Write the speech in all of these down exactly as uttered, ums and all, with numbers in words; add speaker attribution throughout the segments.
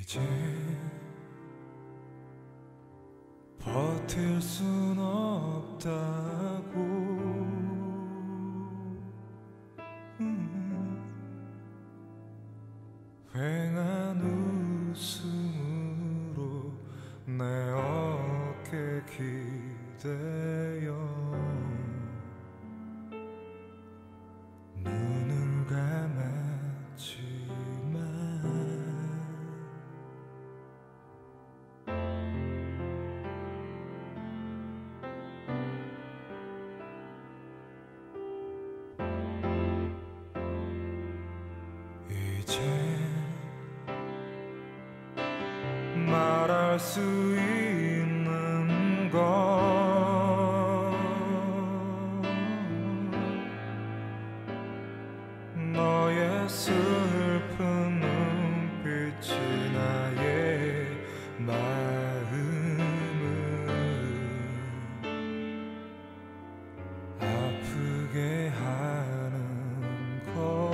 Speaker 1: 이제 버틸 순 없다고 음, 휑한 웃음으로 내 어깨 기대어 눈을 감았지만 이제 말할 수 있는 건 너의 슬픈 눈빛이 나의 마음을 아프게 하는 것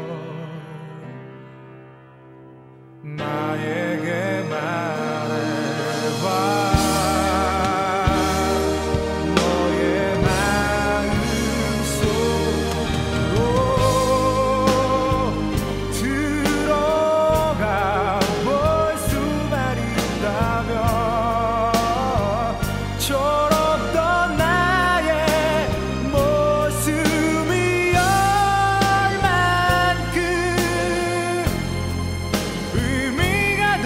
Speaker 1: 나에게 말해봐 너의 마음속으로 들어가 볼 수만 있다면 철없던 나의 모습이 얼만큼 의미가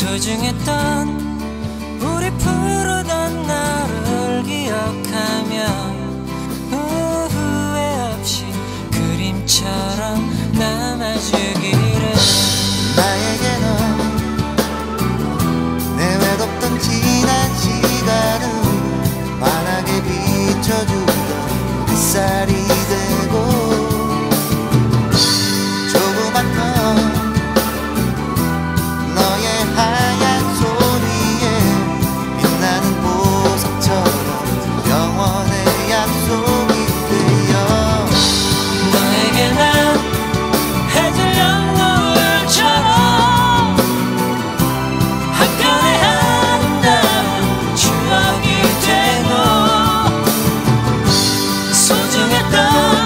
Speaker 2: 소중했던 우리 푸르던 날을 기억하며 후회 없이 그림처럼 남아주기를.
Speaker 3: 나에게 넌 내외롭던 지난 시간을 환하게 비춰주던 햇살이 되고 조그맣던 너의 하얀 손 위에 빛나는 보석처럼 영원의 약속이 되어
Speaker 2: 너에게 난 해질 연노을처럼 한편의 아름다운 추억이 되고 소중했던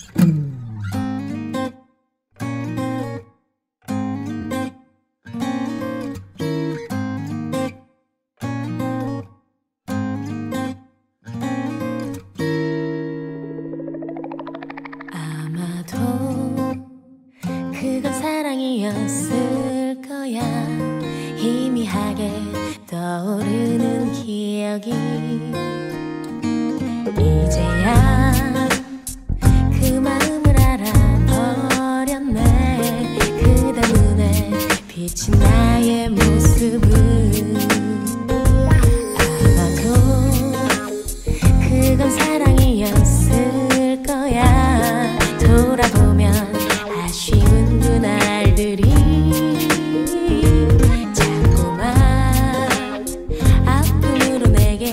Speaker 4: 그건 사랑이었을 거야. 희미하게 떠오르는 기억이 이제야 그 마음을 알아버렸네. 그대 눈에 비친 나의 모습은 아마도 그건 사랑이었을 거야. 돌아보면 아쉬운 그날들이 자꾸만 아픔으로 내게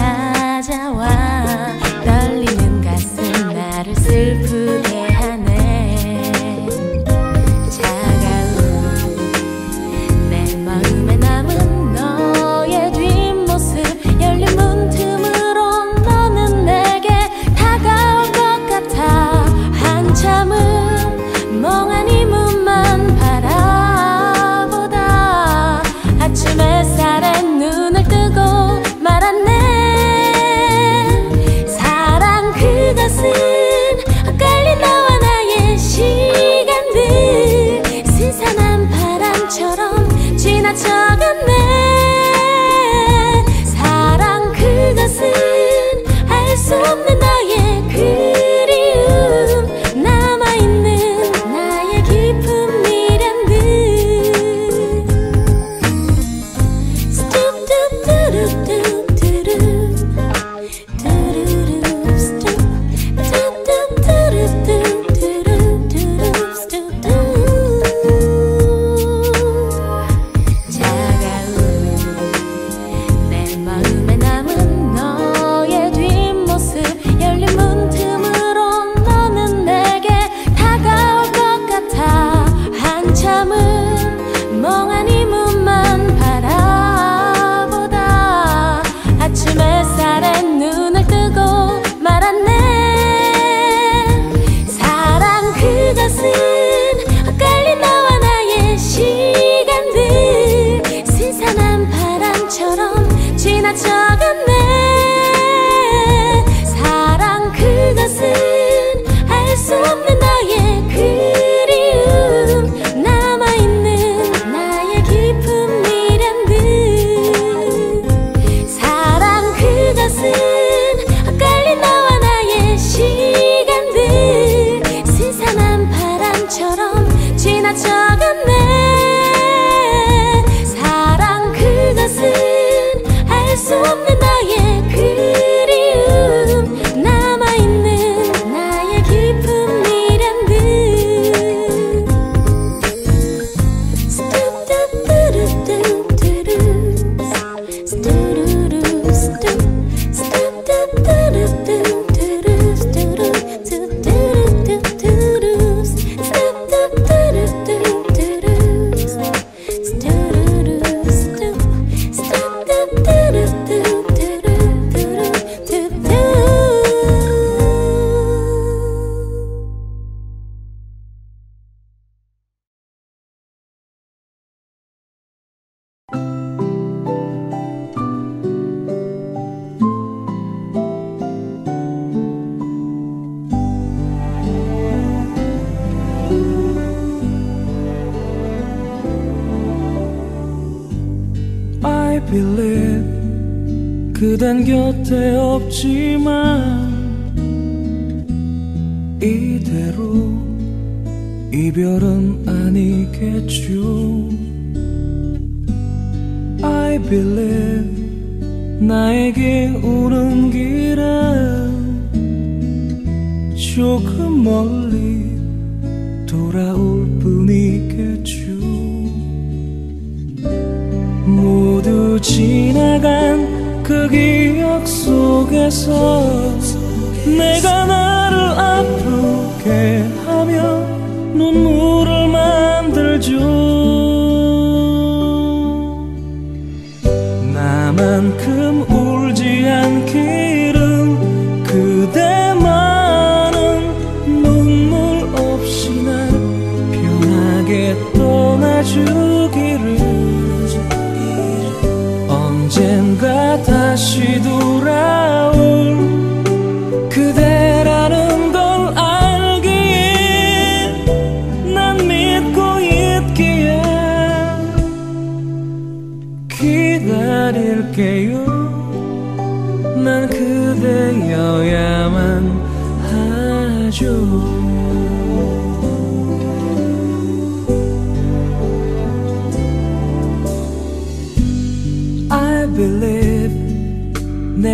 Speaker 4: 찾아와. 떨리는 가슴 나를 슬프게 하네. 차가운 내 마음에 남은 너의 뒷모습. 열린 문틈으로 너는 내게 다가올 것 같아. 한참을 멍하니 문만 바라보다 아침 햇살에 눈을 뜨고 말았네. 사랑 그것은 엇갈린 너와 나의 시간들 스산한 바람처럼 지나쳐갔네. 사랑 그것은 알 수 없는 너의 그리움. 남아있는 나의 깊은 미련들. 스톱뚜뚜루뚜뚜루 뚜루루 스톱 뚜뚜뚜루뚜뚜루 스톱뚜. 차가운 내 마음에 남은 너의 뒷모습. 열린 문틈으로 너는 내게 다가올 것 같아. 한참을 멍하니 문만 바라보다 아침 햇살에 눈을 뜨고 말았네. 사랑 그것은 엇갈린 너와 나의 시간들 스산한 바람처럼 지나쳐갔네. 사랑 그것은 알 수 없는 너의 그리움. 남아있는 나의 깊은 미련들. 사랑 그것은 엇갈린 너와 나의 시간들 스산한 바람처럼 지나쳐갔네. 사랑 그것은 알 수 없는 너의 그리움. 남아있는 나의 깊은 미련들. 스톱뚜뚜루뚜뚜루 스뚜루루 스톱 스톱뚜뚜루뚜뚜루 스뚜루 스뚜루뚜뚜루 스톱뚜뚜루뚜뚜루 스뚜루루 스톱 스톱뚜뚜루뚜뚜루
Speaker 1: I believe 그댄 곁에 없지만 이대로 이별은 아니겠죠. I believe 나에게 오는 길은 조금 멀리 돌아올 뿐이겠죠. 모두 지나간 그 기억 속에서 내가 나를 아프게 하며 눈물을 만들죠. 나만큼 울지 않기를 그대만은 눈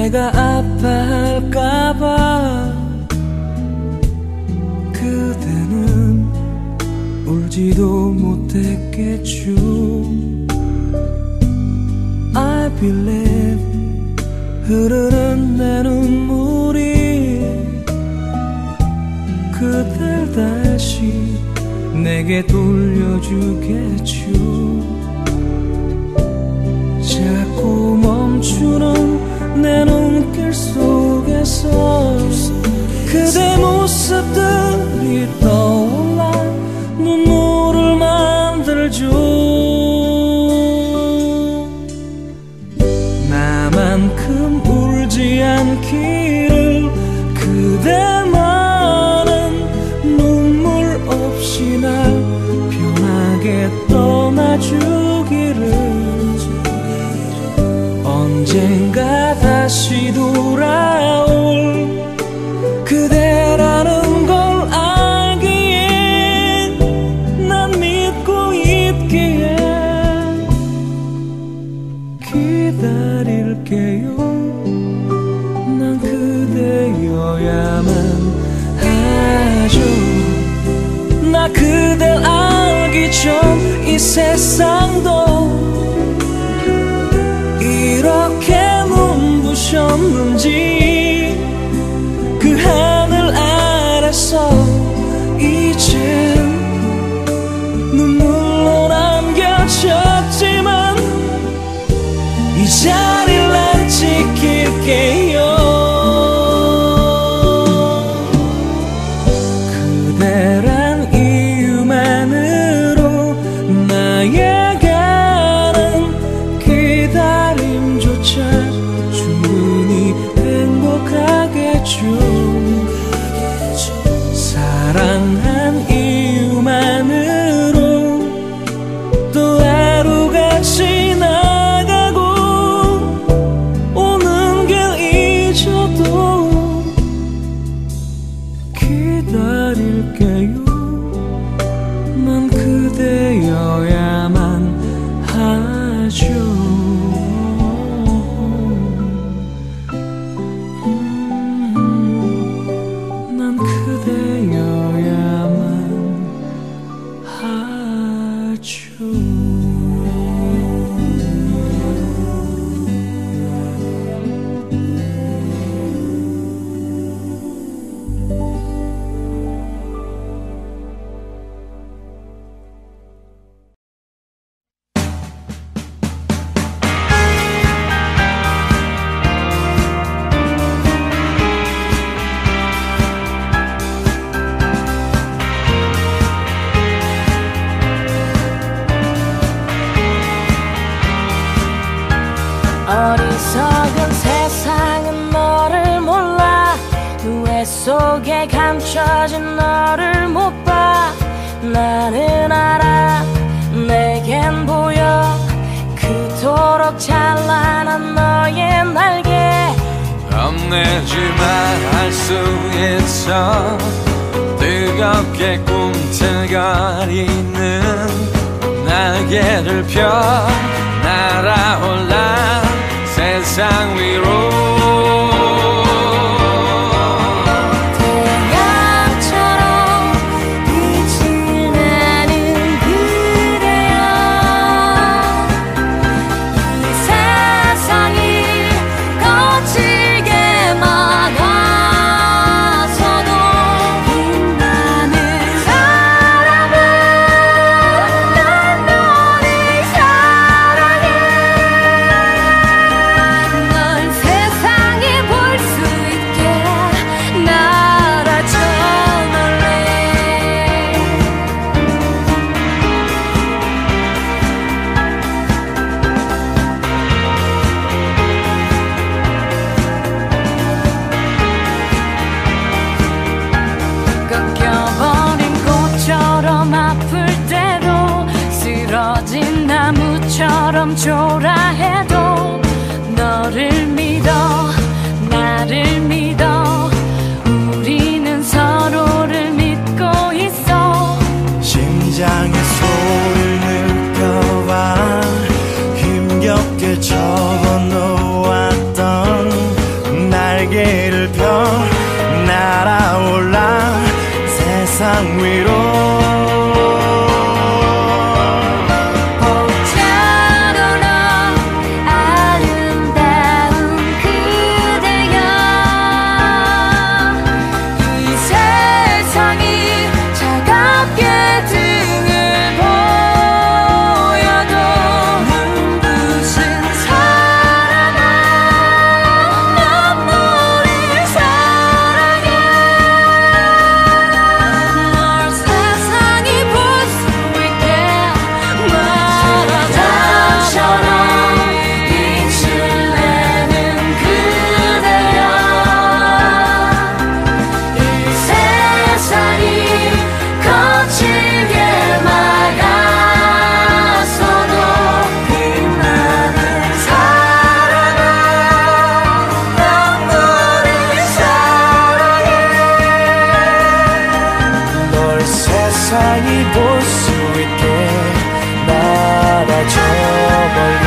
Speaker 1: 내가 아파할까봐 그대는 울지도 못했겠죠. I believe 흐르는 내 눈물이 그댈 다시 내게 돌려주겠죠. 자꾸 멈추는 내 눈길 속에서 그대 모습들이 떠올라 눈물을 만들죠. 나만큼 울지 않기를 그대만은 눈물 없이 날 편하게 떠나주기를. 언젠가 다시 돌아올 그대라는 걸 알기에 난 믿고 있기에 기다릴게요. 난 그대여야만 하죠. 나 그댈 알기 전 이 세상도 이렇게 눈부셨는지 그 하늘 아래서 이젠 눈물로 남겨졌지만 이 자리를 난 지킬게요. 그대란 이유만으로 나에게는 기다림조차 충분히 행복하겠죠. 사랑한 이유만으로 또 하루가 지나가고 오는 길 잊어도 기다릴게요. 난 그대여야만 하죠.
Speaker 5: 어리석은 세상은 너를 몰라. 후회 속에 감춰진 너를 못 봐. 나는 알아 내겐 보여 그토록 찬란한 너의 날개.
Speaker 2: 겁내지만 할 수 있어 뜨겁게 꿈틀거리는 날개를 펴 날아올라 세상 위로.
Speaker 5: 태양처럼 빛이 나는 그대여. 이 세상이 거칠게 막아서도 빛나는 사람은 난 너를 사랑해. 널 세상에 볼 수 있게 날아줘 놀래. 꺾여버린 꽃처럼 아플 때도 쓰러진 나무처럼 초라해도 너를 믿어 나를 믿어. 우리는 서로를 믿고 있어.
Speaker 6: 심장의 소리를 느껴봐. 힘겹게 접어놓았던 위로
Speaker 5: 벅차도록 아름다운 그대여 이 세상이 차갑게 등을 보여도 눈부신 사랑아 눈물이 사랑해 널 세상이 볼 수 있게 바다처럼 빛을 내는 그대여 이 세상이 거칠게 막았어도 빛나는 사랑아 눈물이 사랑해
Speaker 6: 널 세상이 볼 수 있게 날아줘 멀리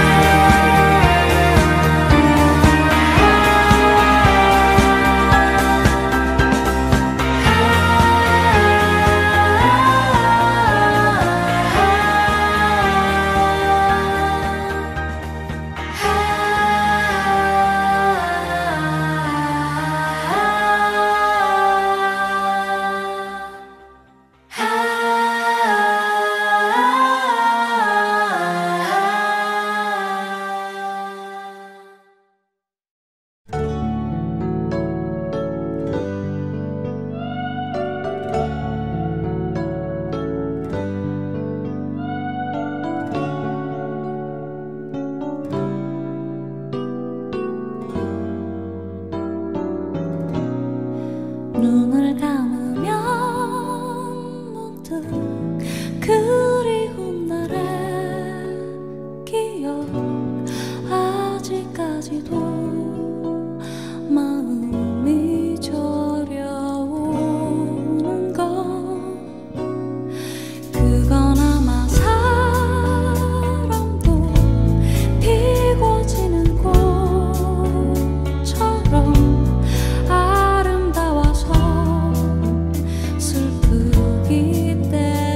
Speaker 5: 눈을 감으면 문득 그리운 날의 기억 아직까지도 마음이 저려오는 것 그건 아마 사람도 피고 지는 꽃처럼 아름다워서 슬프기 때문에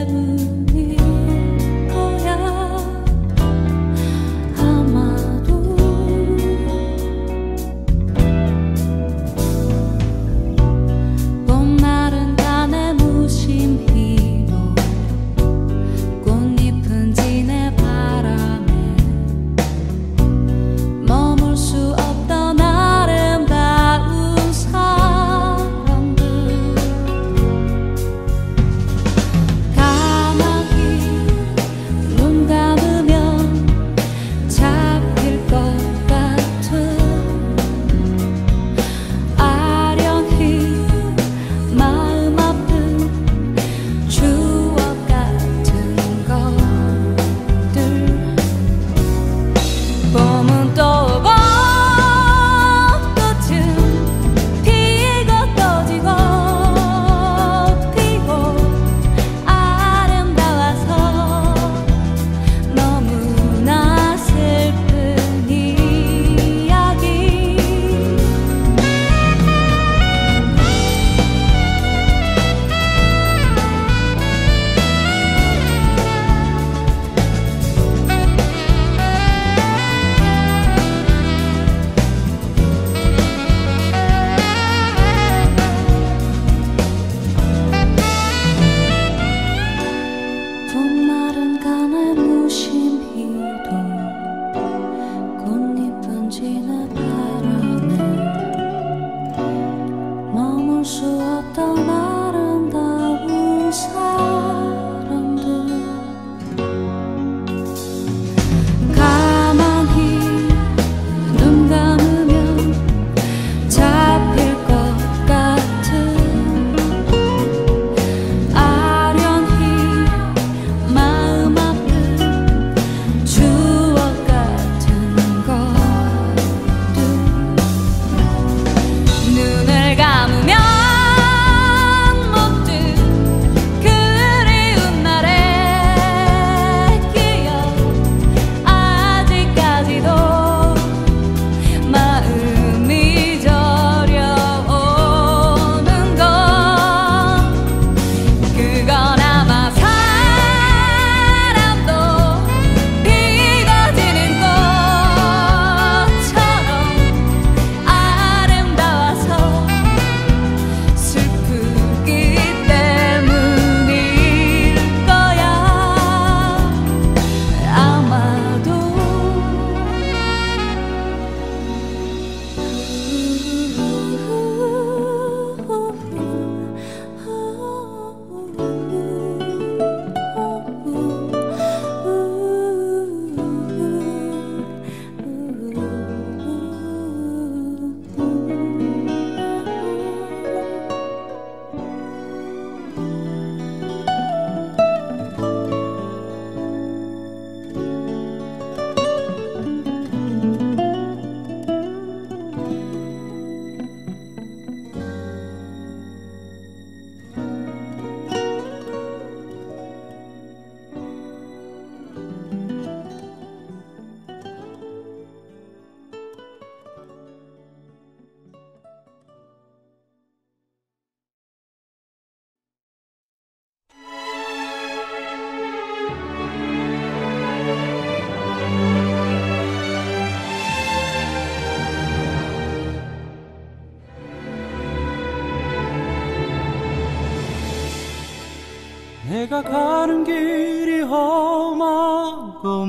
Speaker 1: 내가 가는 길이 험하고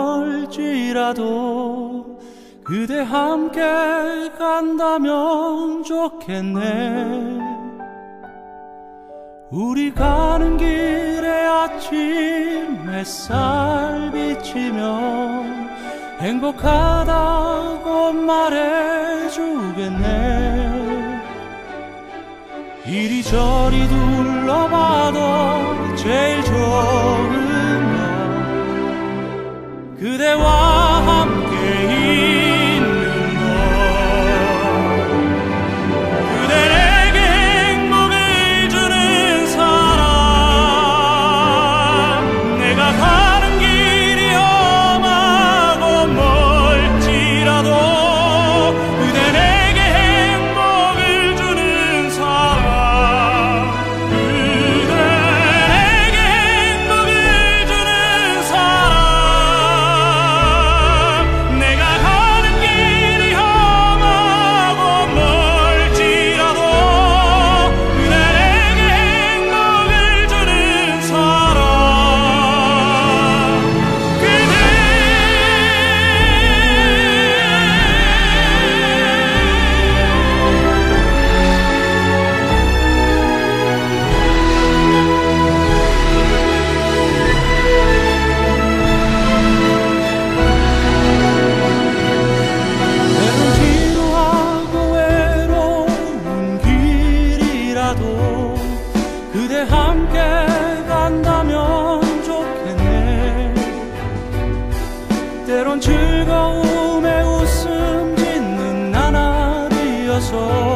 Speaker 1: 멀지라도 그대 함께 간다면 좋겠네. 우리 가는 길에 아침 햇살 비치며 행복하다고 말해주겠네. 이리저리 둘러봐도 제일 좋은 건 그대와 함께 있는 것. 그대 내게 행복을 주는 사람. 내가 가는 길이 험하고 멀지라도 그대 내게 행복을 주는 사람. 그대 내게 행복을 주는 사람. 내가 가는 길이 험하고 멀지라도 그대 내게 행복을 주는 사람. 그대 때론 지루하고 외로운 길이라도 그대 함께 간다면 좋겠네. 때론 즐거움에 웃음 짓는 나날이어서